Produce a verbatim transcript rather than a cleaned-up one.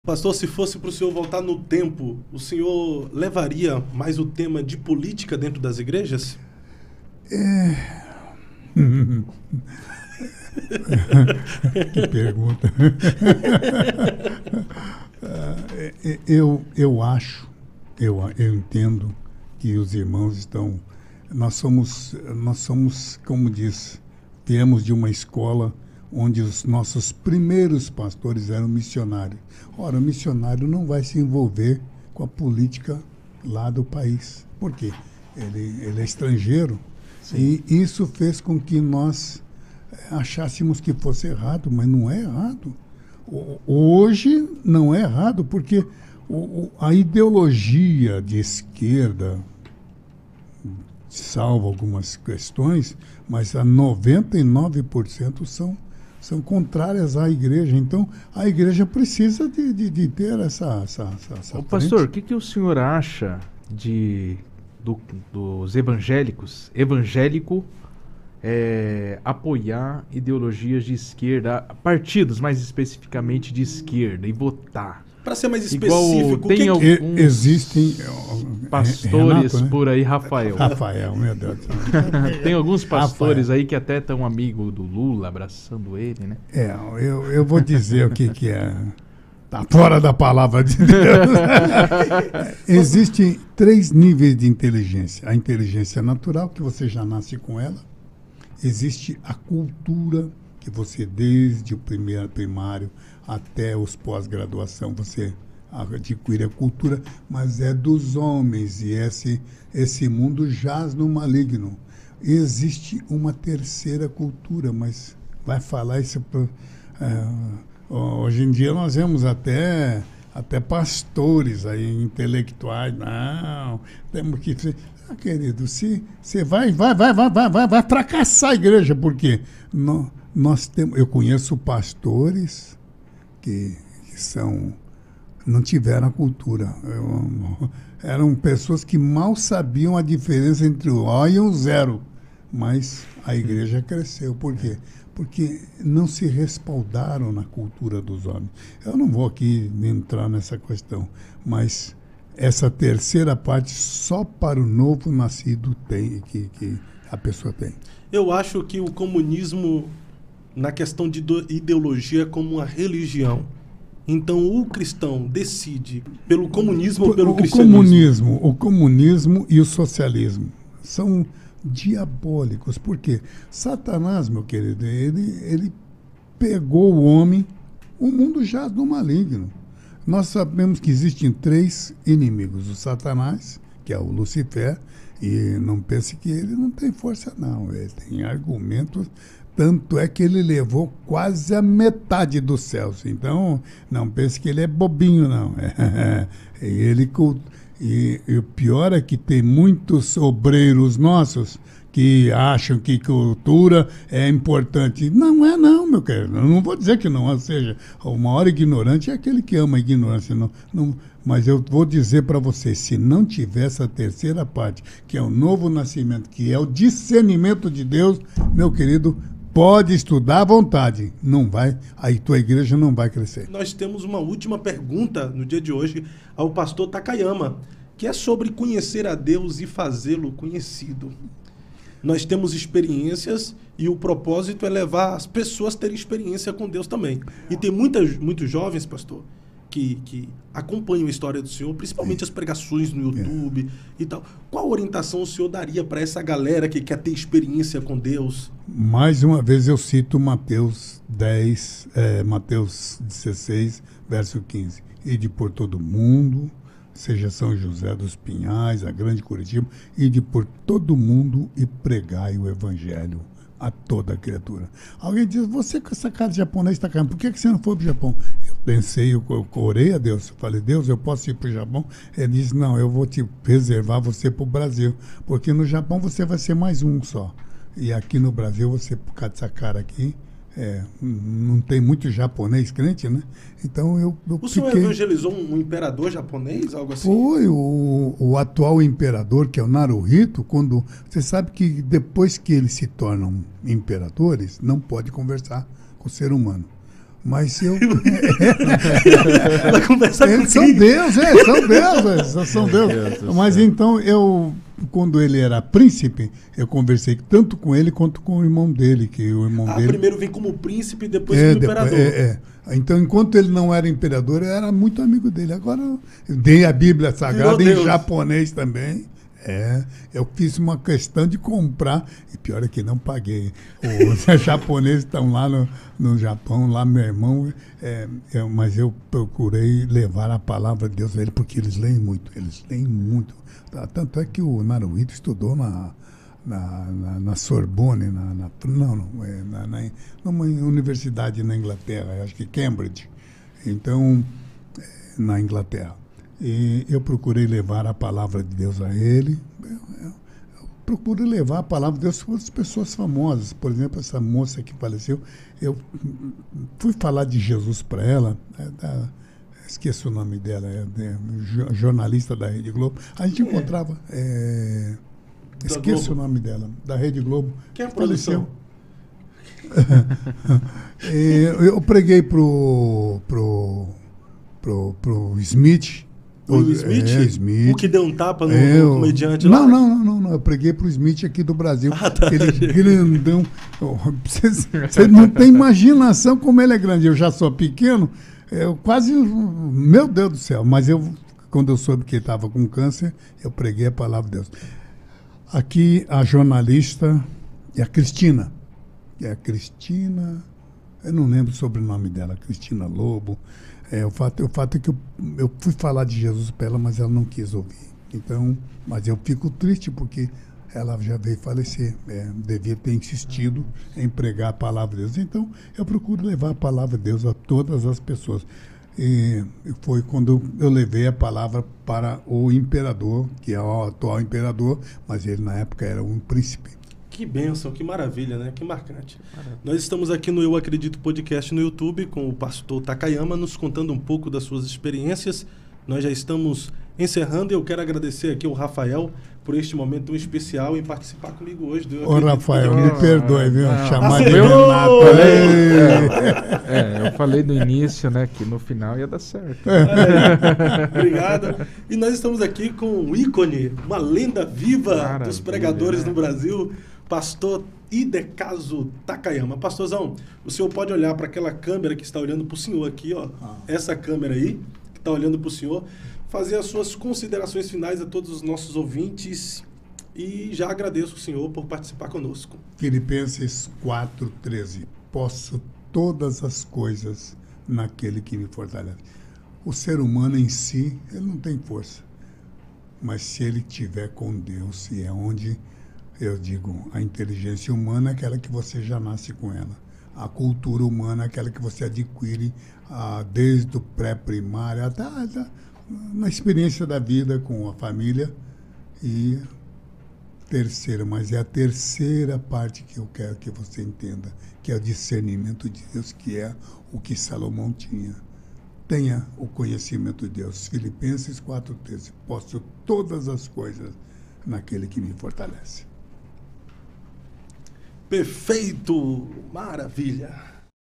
Pastor, se fosse para o senhor voltar no tempo, o senhor levaria mais o tema de política dentro das igrejas? É... Que pergunta. eu, eu acho, eu, eu entendo que os irmãos estão... Nós somos, nós somos, como diz, viemos de uma escola onde os nossos primeiros pastores eram missionários. Ora, o missionário não vai se envolver com a política lá do país. Por quê? Ele, ele é estrangeiro. Sim. E isso fez com que nós achássemos que fosse errado, mas não é errado. Hoje não é errado, porque a ideologia de esquerda salva algumas questões, mas a noventa e nove por cento são são contrárias à igreja. Então, a igreja precisa de, de, de ter essa... essa, essa Ô, pastor, o que, que o senhor acha de, do, dos evangélicos, evangélico, é, apoiar ideologias de esquerda, partidos mais especificamente de esquerda, e votar? Para ser mais específico, tem que alguns existem pastores Renato, né? por aí, Rafael. Rafael, meu Deus. Tem alguns pastores Rafael. aí que até estão amigo do Lula, abraçando ele, né? É, eu, eu vou dizer o que, que é. Tá fora da palavra de Deus. Existem três níveis de inteligência. A inteligência natural, que você já nasce com ela. Existe a cultura, que você, desde o primeiro primário até os pós-graduação, você adquire a cultura, mas é dos homens, e esse, esse mundo jaz no maligno. Existe uma terceira cultura, mas vai falar isso... Pra, é, hoje em dia nós vemos até, até pastores aí, intelectuais, não, temos que... Ah, querido, se você vai, vai, vai, vai, vai, vai, vai fracassar a igreja, porque nós, nós temos, eu conheço pastores que, que são, não tiveram a cultura. Eu, eram pessoas que mal sabiam a diferença entre o O e o zero, mas a igreja cresceu. Por quê? Porque não se respaldaram na cultura dos homens. Eu não vou aqui entrar nessa questão, mas essa terceira parte só para o novo nascido tem, que, que a pessoa tem. Eu acho que o comunismo, na questão de ideologia, é como uma religião. Então, o cristão decide pelo comunismo ou pelo o cristianismo? Comunismo, o comunismo e o socialismo são diabólicos. Por quê? Satanás, meu querido, ele, ele pegou o homem, o mundo jaz no maligno. Nós sabemos que existem três inimigos. O Satanás, que é o Lucifer, e não pense que ele não tem força, não. Ele tem argumentos, tanto é que ele levou quase a metade dos céus. Então, não pense que ele é bobinho, não. e, ele, e, e o pior é que tem muitos obreiros nossos que acham que cultura é importante. Não é não, meu querido. Eu não vou dizer que não. Ou seja, o maior ignorante é aquele que ama a ignorância. Não, não, mas eu vou dizer para vocês, se não tiver essa terceira parte, que é o novo nascimento, que é o discernimento de Deus, meu querido, pode estudar à vontade. Não vai, aí tua igreja não vai crescer. Nós temos uma última pergunta no dia de hoje ao pastor Takayama, que é sobre conhecer a Deus e fazê-lo conhecido. Nós temos experiências e o propósito é levar as pessoas a terem experiência com Deus também. E tem muitas, muitos jovens, pastor, que, que acompanham a história do Senhor, principalmente as pregações no YouTube é. e tal. Qual orientação o Senhor daria para essa galera que quer ter experiência com Deus? Mais uma vez eu cito Mateus dez, é, Mateus dezesseis, verso quinze. Ide por todo mundo, seja São José dos Pinhais, a Grande Curitiba, ide por todo mundo e pregai o evangelho a toda criatura. Alguém diz, você com essa cara de japonês está caindo, por que, que você não foi para o Japão? Eu pensei, eu, eu orei a Deus, eu falei, Deus, eu posso ir para o Japão? Ele disse, não, eu vou te reservar você para o Brasil, porque no Japão você vai ser mais um só. E aqui no Brasil, você, por causa dessa cara aqui, É, não tem muito japonês crente, né? Então eu, eu O senhor fiquei... evangelizou um imperador japonês, algo assim? Foi o, o atual imperador, que é o Naruhito, quando... Você sabe que depois que eles se tornam imperadores, não pode conversar com o ser humano. Mas eu... Vai conversar com Eles são Deus, é, são Deus, são Deus. Mas então, eu, quando ele era príncipe, eu conversei tanto com ele quanto com o irmão dele, que o irmão ah, dele... primeiro vem como príncipe, depois é, como depois, imperador. É, é. Então, enquanto ele não era imperador, eu era muito amigo dele. Agora, eu dei a Bíblia Sagrada em japonês também. É, eu fiz uma questão de comprar, e pior é que não paguei. Os japoneses estão lá no, no Japão, lá meu irmão, é, eu, mas eu procurei levar a palavra de Deus a ele, porque eles leem muito, eles leem muito. Tanto é que o Naruhito estudou na, na, na, na Sorbonne, na, na, não, não, é, na, na, numa universidade na Inglaterra, acho que Cambridge, então, na Inglaterra. E eu procurei levar a palavra de Deus a ele. Eu, eu, eu procuro levar a palavra de Deus para as pessoas famosas. Por exemplo, essa moça que faleceu, eu fui falar de Jesus para ela, é da, esqueço o nome dela, é, é jornalista da Rede Globo. A gente encontrava, é, esqueço o nome dela, da Rede Globo. Que é a faleceu. eu, eu preguei pro, pro, pro, pro Smith. O Smith? É, Smith? O que deu um tapa no, é, no comediante não, lá? Não, não, não, não. Eu preguei pro Smith aqui do Brasil. Ah, tá. Ele grandão. Você não tem imaginação como ele é grande. Eu já sou pequeno. Eu quase... Meu Deus do céu. Mas eu, quando eu soube que ele estava com câncer, eu preguei a palavra de Deus. Aqui, a jornalista é a Cristina. É a Cristina... Eu não lembro o sobrenome dela. Cristina Lobo. É, o, fato, o fato é que eu, eu fui falar de Jesus para ela, mas ela não quis ouvir. Então, mas eu fico triste porque ela já veio falecer. É, devia ter insistido em pregar a palavra de Deus. Então, eu procuro levar a palavra de Deus a todas as pessoas. E foi quando eu levei a palavra para o imperador, que é o atual imperador, mas ele na época era um príncipe. Que bênção, que maravilha, né? Que marcante. Maravilha. Nós estamos aqui no Eu Acredito Podcast no YouTube com o pastor Takayama nos contando um pouco das suas experiências. Nós já estamos encerrando e eu quero agradecer aqui ao Rafael por este momento tão especial em participar comigo hoje. Do Eu Ô, Rafael, podcast. me perdoe, viu? Não. Chamar de Acertou! Renato. É, é, eu falei no início, né, que no final ia dar certo. É, obrigado. E nós estamos aqui com um ícone, uma lenda viva Maravilha, dos pregadores né? no Brasil, pastor Hidecaso Takayama. Pastorzão, o senhor pode olhar para aquela câmera que está olhando para o senhor aqui, ó. Ah. Essa câmera aí, que está olhando para o senhor, fazer as suas considerações finais a todos os nossos ouvintes e já agradeço o senhor por participar conosco. Filipenses quatro, treze. Posso todas as coisas naquele que me fortalece. O ser humano em si, ele não tem força. Mas se ele tiver com Deus, e é onde eu digo, a inteligência humana é aquela que você já nasce com ela. A cultura humana é aquela que você adquire ah, desde o pré-primário até, até na experiência da vida com a família. E terceira, mas é a terceira parte que eu quero que você entenda, que é o discernimento de Deus, que é o que Salomão tinha. Tenha o conhecimento de Deus. Filipenses quatro, treze. Posso todas as coisas naquele que me fortalece. Perfeito! Maravilha!